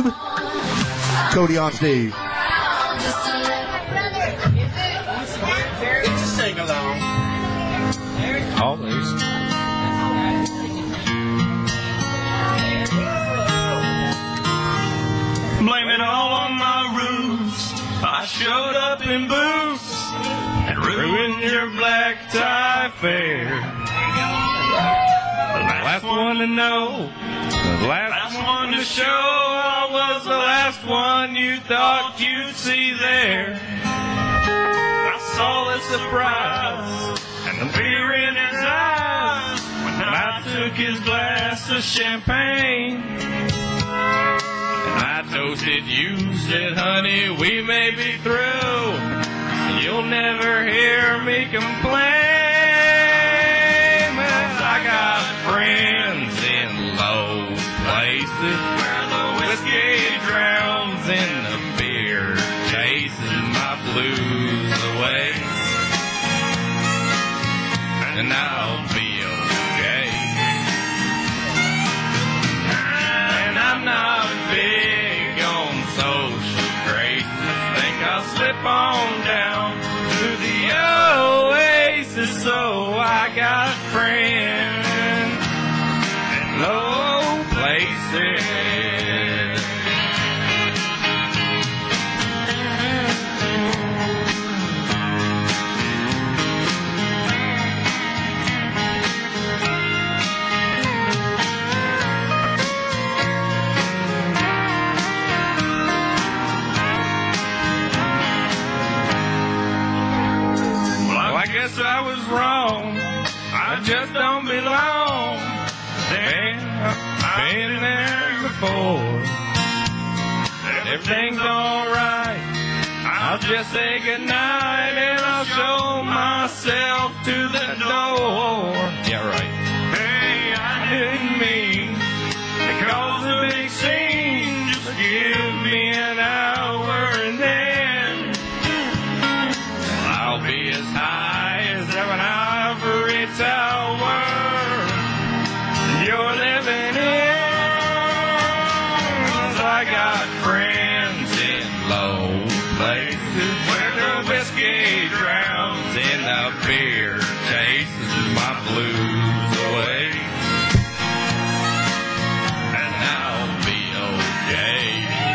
YouTube. Cody on stage. Just sing along. Always. Blame it all on my roots. I showed up in boots and ruined your black tie fair. The last one to know, the last one to show. I was the last one you thought you'd see there. I saw the surprise and the fear in his eyes when I took his glass of champagne. I toasted you, said, honey, we may be through. You'll never hear me complain. But I got friends in low places where the whiskey drowns in the beer, chases my blues away. And I'll be okay. And I'm not big on social graces. Think I'll slip on down to the oasis. So I got friends in low places. I guess I was wrong. I just don't belong. Damn, I've been there before. Everything's alright. I'll just say goodnight and I'll show myself to the door. Yeah, right. Hey, I didn't mean to cause a big scene. Just give me an hour and then I'll be as high as an ivory tower you're living in. 'Cause I got friends in low places where the whiskey drowns in the beer, chases my blues away. And I'll be okay.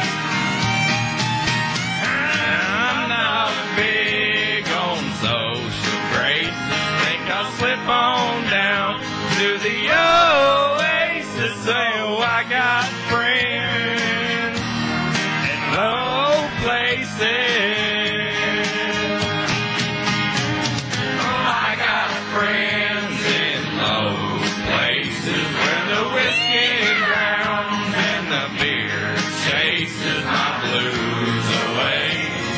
I'm not big on social graces. Think I'll slip on down to the oasis. So I got friends in low places. I got friends in low places where the whiskey drowns and the beer chases my blues away.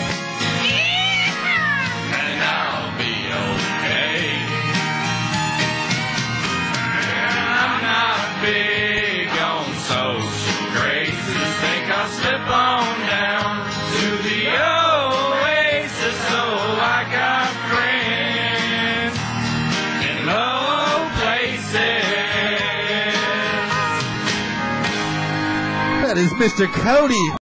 And I'll be okay. I'm not big on social graces. Think I'll slip on down to the oasis. So I got friends in low places. That is Mr. Cody.